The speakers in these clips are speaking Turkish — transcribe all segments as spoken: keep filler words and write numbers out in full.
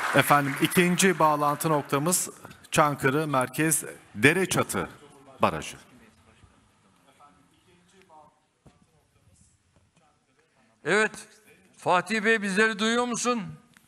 Efendim ikinci bağlantı noktamız Çankırı Merkez Dereçatı Barajı. Evet, Fatih Bey bizleri duyuyor musun?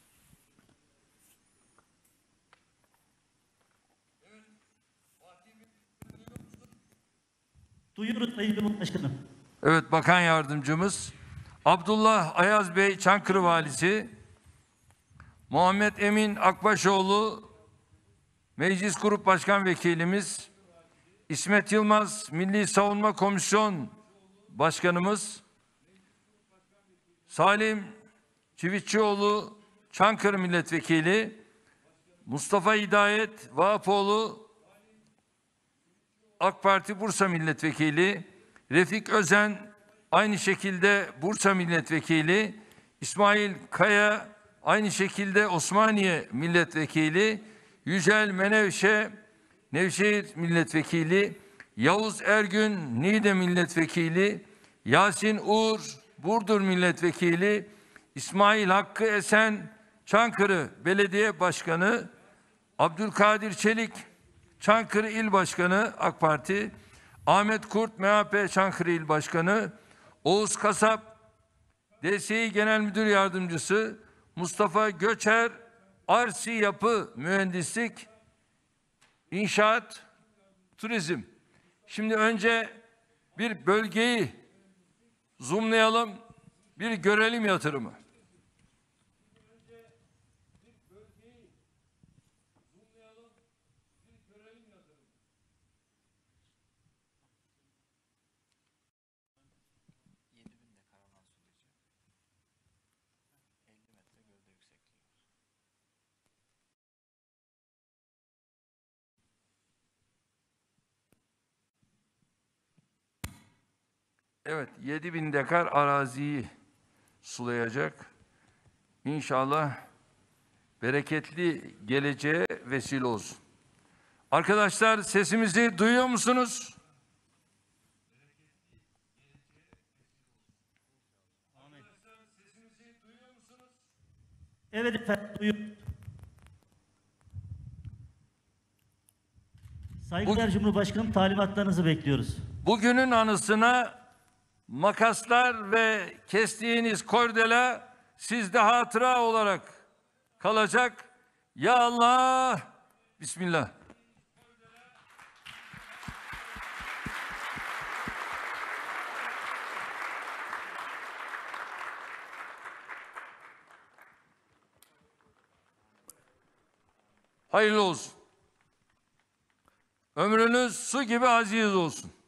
Duyuyoruz Sayın Cumhurbaşkanım. Evet, Bakan Yardımcımız Abdullah Ayaz Bey Çankırı Valisi, Muhammed Emin Akbaşoğlu Meclis Grup Başkan Vekilimiz, İsmet Yılmaz Milli Savunma Komisyon Başkanımız, Salim Çivitçioğlu Çankırı Milletvekili, Mustafa Hidayet Vahapoğlu AK Parti Bursa Milletvekili, Refik Özen aynı şekilde Bursa Milletvekili, İsmail Kaya aynı şekilde Osmaniye Milletvekili, Yücel Menevşe Nevşehir Milletvekili, Yavuz Ergün Niğde Milletvekili, Yasin Uğur Burdur Milletvekili, İsmail Hakkı Esen Çankırı Belediye Başkanı, Abdülkadir Çelik Çankırı İl Başkanı AK Parti, Ahmet Kurt M H P Çankırı İl Başkanı, Oğuz Kasap D S İ Genel Müdür Yardımcısı, Mustafa Göçer Arsi Yapı Mühendislik İnşaat Turizm. Şimdi önce bir bölgeyi zoomlayalım, bir görelim yatırımı. Evet, yedi bin dekar araziyi sulayacak. İnşallah bereketli geleceğe vesile olsun. Arkadaşlar sesimizi duyuyor musunuz? Evet efendim, duyuyoruz. Saygıdeğer Bu, Cumhurbaşkanım, talimatlarınızı bekliyoruz. bugünün anısına makaslar ve kestiğiniz kordela sizde hatıra olarak kalacak. Ya Allah, Bismillah. Hayırlı olsun. Ömrünüz su gibi aziz olsun.